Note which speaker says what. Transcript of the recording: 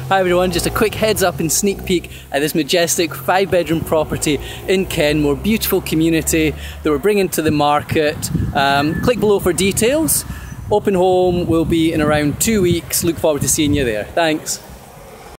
Speaker 1: Hi everyone, just a quick heads up and sneak peek at this majestic 5-bedroom property in Kenmore. Beautiful community that we're bringing to the market. Click below for details. Open home will be in around 2 weeks. Look forward to seeing you there. Thanks.